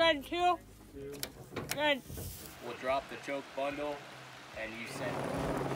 Good, 2. Good. We'll drop the choke bundle and you send it.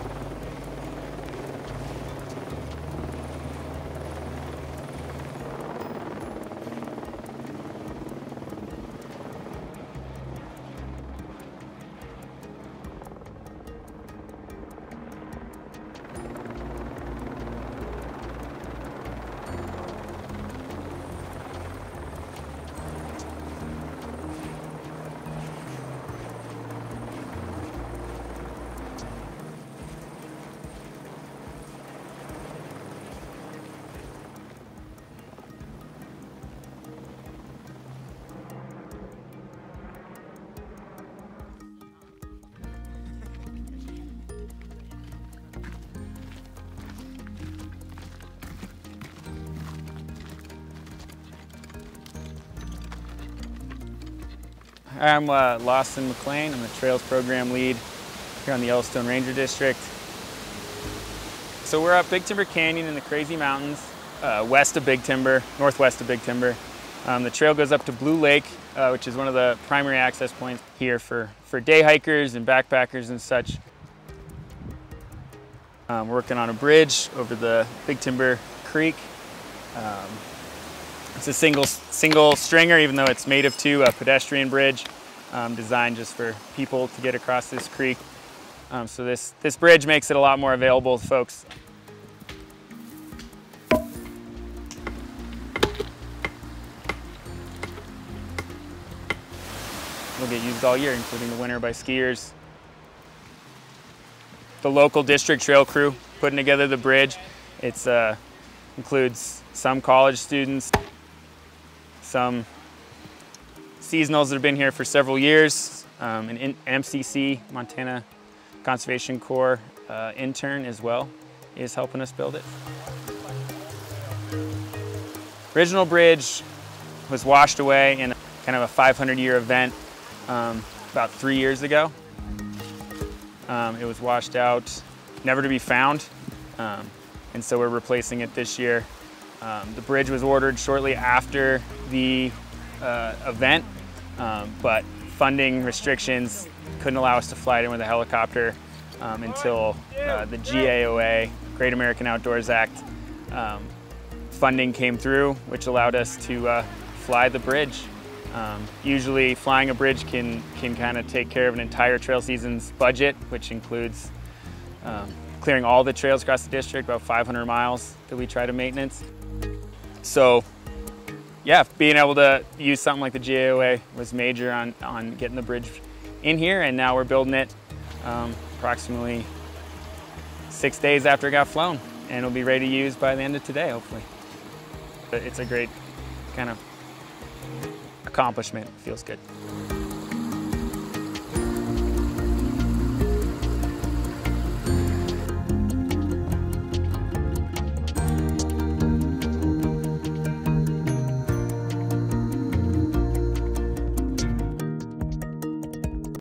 I'm Lawson McLean. I'm the Trails Program Lead here on the Yellowstone Ranger District. So we're up Big Timber Canyon in the Crazy Mountains, west of Big Timber, northwest of Big Timber. The trail goes up to Blue Lake, which is one of the primary access points here for day hikers and backpackers and such. We're working on a bridge over the Big Timber Creek. It's a single stringer, even though it's made of 2, a pedestrian bridge designed just for people to get across this creek. So this bridge makes it a lot more available to folks. Will get used all year, including the winter by skiers. The local district trail crew putting together the bridge. It includes some college students, some seasonals that have been here for several years, an MCC, Montana Conservation Corps intern as well is helping us build it. Original bridge was washed away in kind of a 500-year event about 3 years ago. It was washed out, never to be found, and so we're replacing it this year. The bridge was ordered shortly after the event, but funding restrictions couldn't allow us to fly it in with a helicopter until the GAOA, Great American Outdoors Act, funding came through, which allowed us to fly the bridge. Usually flying a bridge can kind of take care of an entire trail season's budget, which includes clearing all the trails across the district, about 500 miles that we try to maintenance. So yeah, being able to use something like the GAOA was major on getting the bridge in here, and now we're building it approximately 6 days after it got flown, and it'll be ready to use by the end of today, hopefully. It's a great kind of accomplishment. Feels good.